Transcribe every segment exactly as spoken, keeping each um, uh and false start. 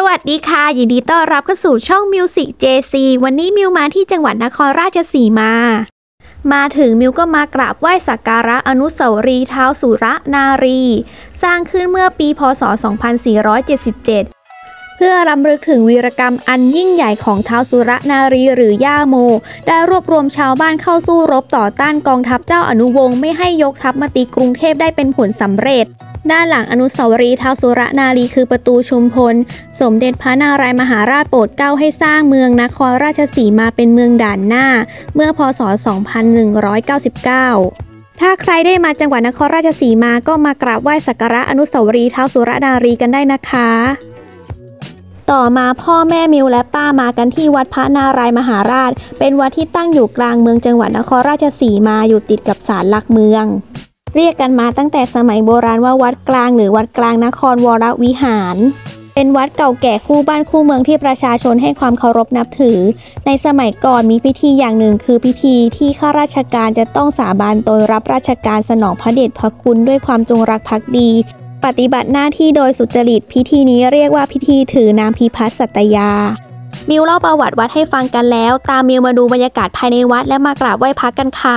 วัสดีค่ะยินดีต้อนรับเข้าสู่ช่อง Music เจ ซี วันนี้มิวมาที่จังหวัดนครราชสีมา มาถึงมิวก็มากราบไหว้สักการะอนุสาวรีย์ท้าวสุรนารี สร้างขึ้นเมื่อปีพ.ศ. สองพันสี่ร้อยเจ็ดสิบเจ็ด เพื่อรำลึกถึงวีรกรรมอันยิ่งใหญ่ของท้าวสุรนารีหรือย่าโมได้รวบรวมชาวบ้านเข้าสู้รบต่อต้านกองทัพเจ้าอนุวงศ์ไม่ให้ยกทัพมาตีกรุงเทพได้เป็นผลสำเร็จด้านหลังอนุสาวรีย์ท้าวสุรนารีคือประตูชุมพลสมเด็จพระนารายมหาราชโปรดเกล้าให้สร้างเมืองนครราชสีมาเป็นเมืองด่านหน้าเมื่อพ.ศ. สองพันหนึ่งร้อยเก้าสิบเก้า ถ้าใครได้มาจังหวัดนครราชสีมาก็มากราบไหว้สักการะอนุสาวรีย์ท้าวสุรนารีกันได้นะคะต่อมาพ่อแม่มิวและป้ามากันที่วัดพระนารายมหาราชเป็นวัดที่ตั้งอยู่กลางเมืองจังหวัดนครราชสีมาอยู่ติดกับศาลหลักเมืองเรียกกันมาตั้งแต่สมัยโบราณว่าวัดกลางหรือวัดกลางนครวรวิหารเป็นวัดเก่าแก่คู่บ้านคู่เมืองที่ประชาชนให้ความเคารพนับถือในสมัยก่อนมีพิธีอย่างหนึ่งคือพิธีที่ข้าราชการจะต้องสาบานตนรับราชการสนองพระเดชพระคุณด้วยความจงรักภักดีปฏิบัติหน้าที่โดยสุจริตพิธีนี้เรียกว่าพิธีถือน้ำพิพัฒน์สัตยามิวเล่าประวัติวัดให้ฟังกันแล้วตามมิวมาดูบรรยากาศภายในวัดและมากราบไหว้พระกันค่ะ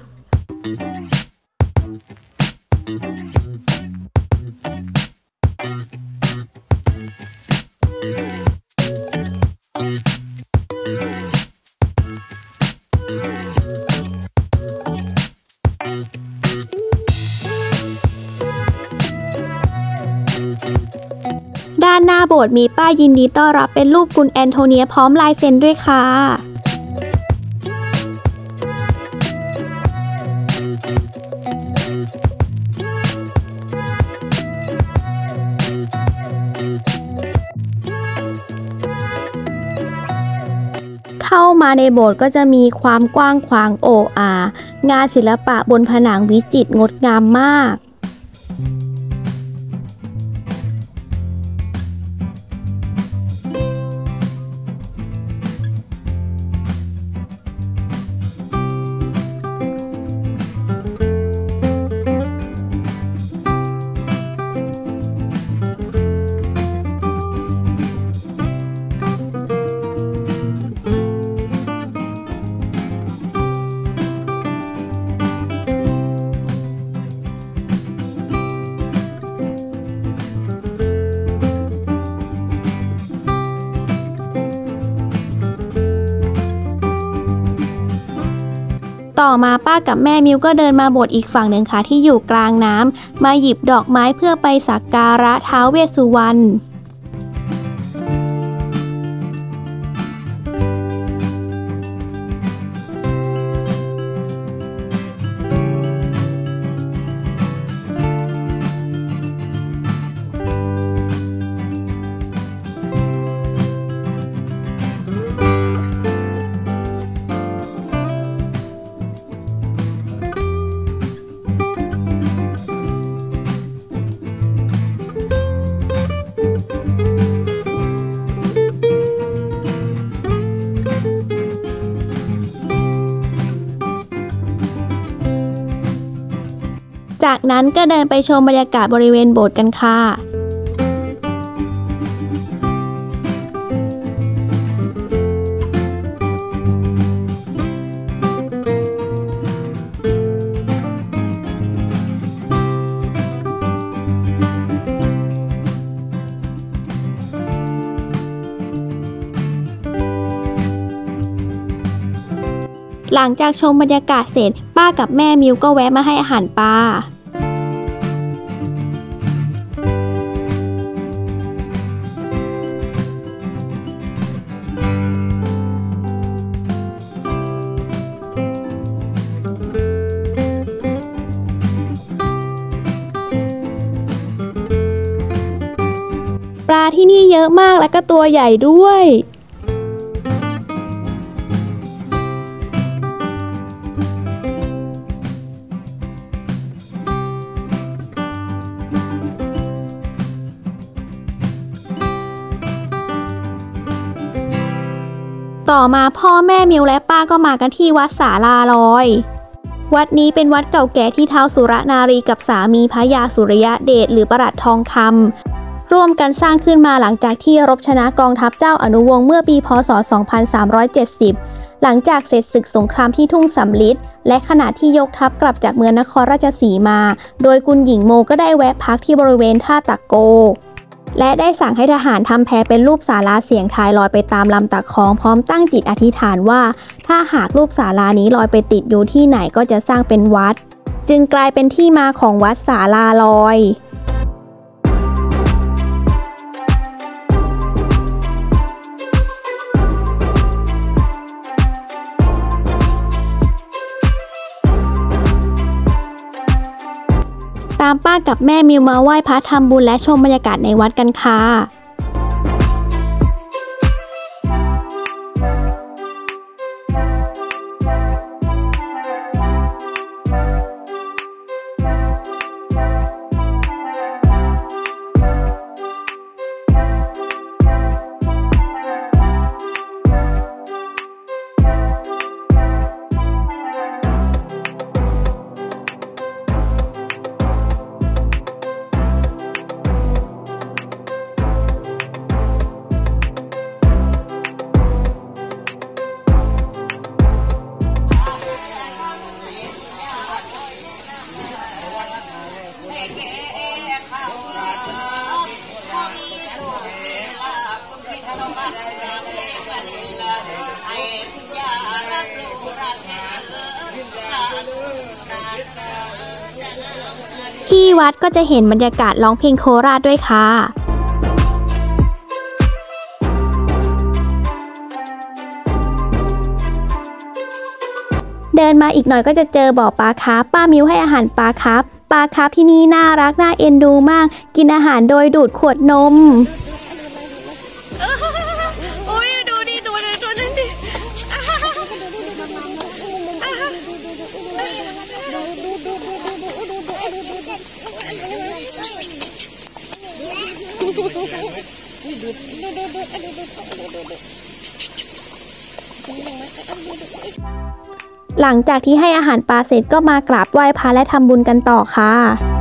ด้านหน้าโบสถ์มีป้ายยินดีต้อนรับเป็นรูปคุณแอนโทเนียพร้อมลายเซ็นด้วยค่ะเข้ามาในโบสถ์ก็จะมีความกว้างขวางโอ้อางานศิลปะบนผนังวิจิตรงดงามมากต่อมาป้ากับแม่มิวก็เดินมาโบสถ์อีกฝั่งหนึ่งค่ะที่อยู่กลางน้ำมาหยิบดอกไม้เพื่อไปสักการะท้าวเวสสุวรรณจากนั้นก็เดินไปชมบรรยากาศบริเวณโบสถ์กันค่ะหลังจากชมบรรยากาศเสร็จป้ากับแม่มิวก็แวะมาให้อาหารปลาปลาที่นี่เยอะมากและก็ตัวใหญ่ด้วยต่อมาพ่อแม่มิวและป้าก็มากันที่วัดศาลาลอย วัดนี้เป็นวัดเก่าแก่ที่ท้าวสุรนารีกับสามีพระยาสุริยเดชหรือประหลัดทองคำร่วมกันสร้างขึ้นมาหลังจากที่รบชนะกองทัพเจ้าอนุวงศ์เมื่อปีพ.ศ. สองพันสามร้อยเจ็ดสิบ หลังจากเสร็จศึกสงครามที่ทุ่งสำลิดและขณะที่ยกทัพกลับจากเมืองนครราชสีมาโดยกุนหญิงโมก็ได้แวะพักที่บริเวณท่าตะโกและได้สั่งให้ทหารทำแพเป็นรูปศาลาเสียงทายลอยไปตามลำตะคองพร้อมตั้งจิตอธิษฐานว่าถ้าหากรูปศาลานี้ลอยไปติดอยู่ที่ไหนก็จะสร้างเป็นวัดจึงกลายเป็นที่มาของวัดศาลาลอยตามป้ากับแม่มิวมาไหว้พระทำบุญและชมบรรยากาศในวัดกันค่ะที่วัดก็จะเห็นบรรยากาศร้องเพลงโคราชด้วยค่ะเดินมาอีกหน่อยก็จะเจอบ่อปลาคาร์ฟป้ามิวให้อาหารปลาคาร์ฟปลาคาร์ฟที่นี่น่ารักน่าเอ็นดูมากกินอาหารโดยดูดขวดนมโอ้ยดูดิดูเลยตัวนั้นดิหลังจากที่ให้อาหารปลาเสร็จก็มากราบไหว้พระและทำบุญกันต่อค่ะ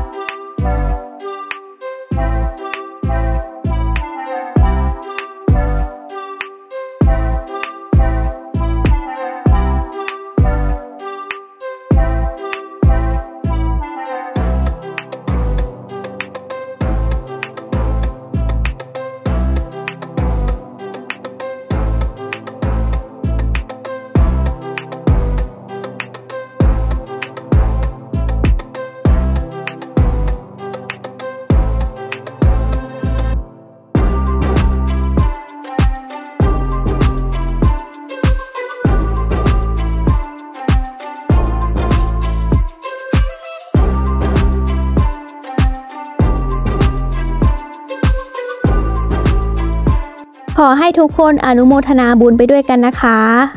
ขอให้ทุกคนอนุโมทนาบุญไปด้วยกันนะคะ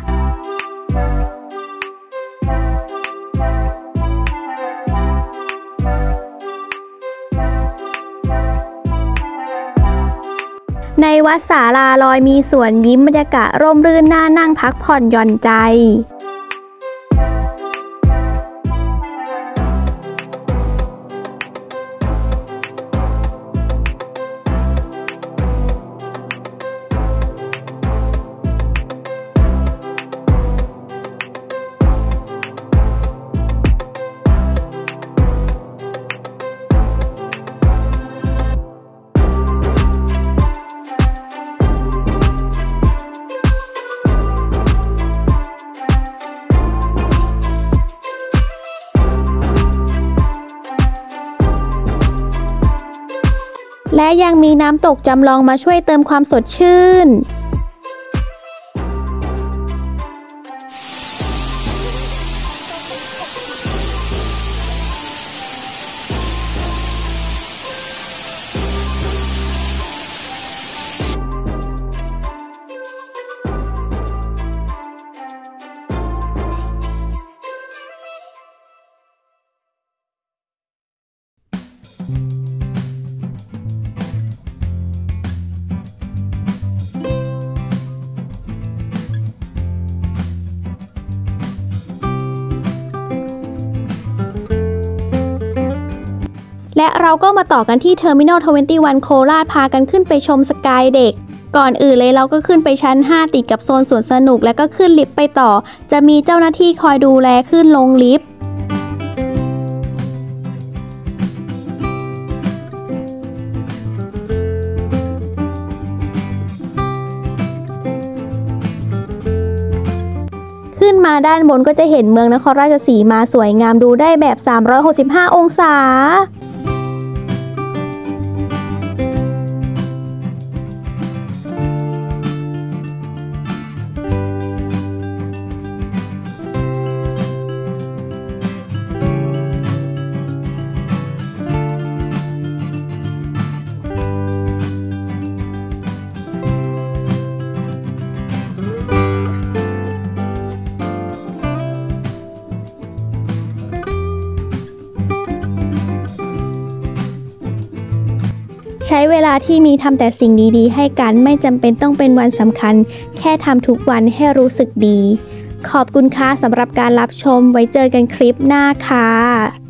ในวัดศาลาลอยมีสวนยิ้มบรรยากาศร่มรื่นน่านั่งพักผ่อนหย่อนใจและยังมีน้ำตกจำลองมาช่วยเติมความสดชื่นและเราก็มาต่อกันที่เทอร์มินอล ทเวนตี้วัน โคราชพากันขึ้นไปชมสกายเด็กก่อนอื่นเลยเราก็ขึ้นไปชั้นห้าติดกับโซนสวนสนุกแล้วก็ขึ้นลิฟต์ไปต่อจะมีเจ้าหน้าที่คอยดูแลขึ้นลงลิฟต์ขึ้นมาด้านบนก็จะเห็นเมืองนครราชสีมาสวยงามดูได้แบบสามร้อยหกสิบห้าองศาใช้เวลาที่มีทำแต่สิ่งดีๆให้กันไม่จำเป็นต้องเป็นวันสำคัญแค่ทำทุกวันให้รู้สึกดีขอบคุณค่ะสำหรับการรับชมไว้เจอกันคลิปหน้าค่ะ